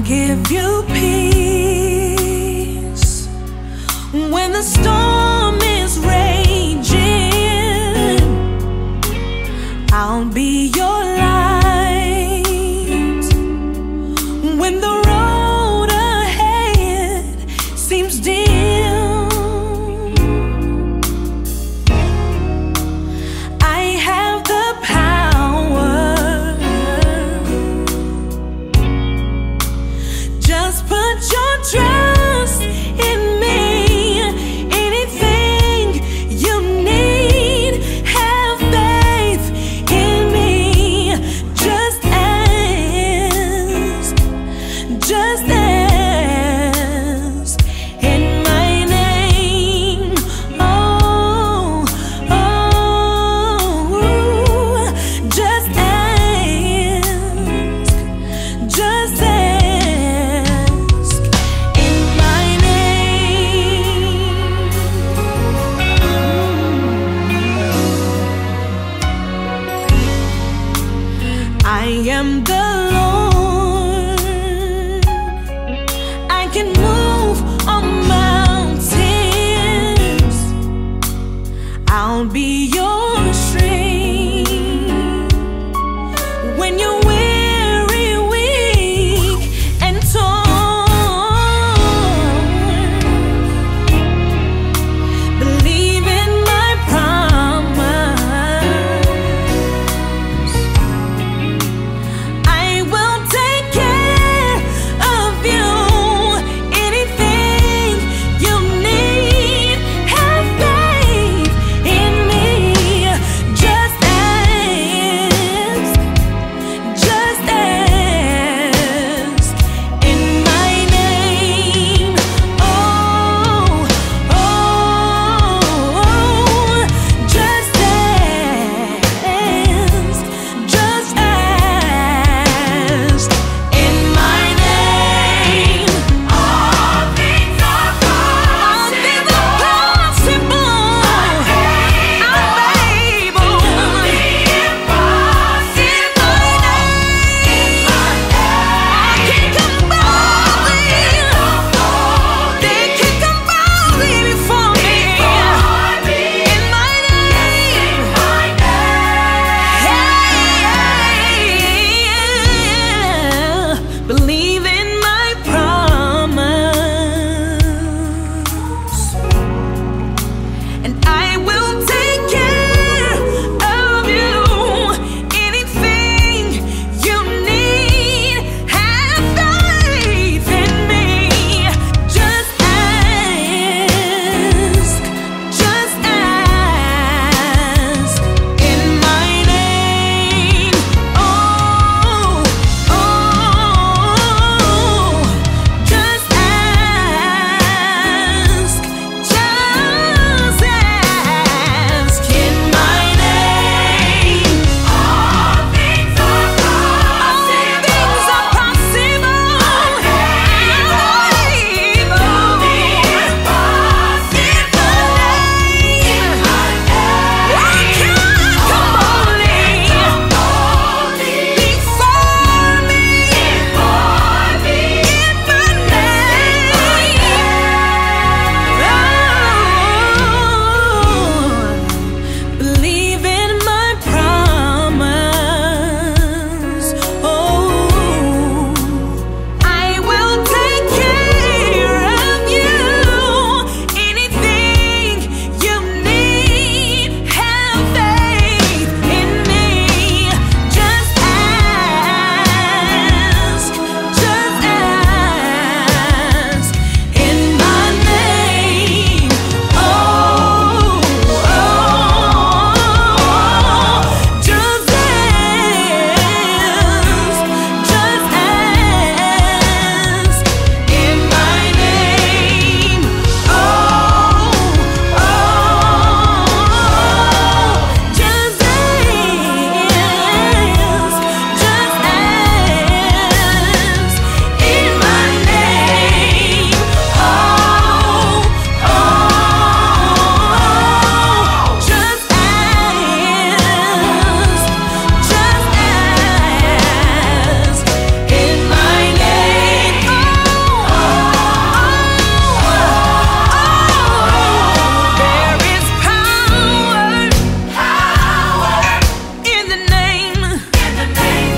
give you peace when the storm is raging. I'll be your light when the road ahead seems dim. I have the power. Just put your trust in me. Anything you need, have faith in me. Just ask, just ask in my name. Oh, oh, just ask, just ask. I am the Lord. I can move on mountains. I'll be your strength when you're weary, weak, and torn. Believe in my promise. I the name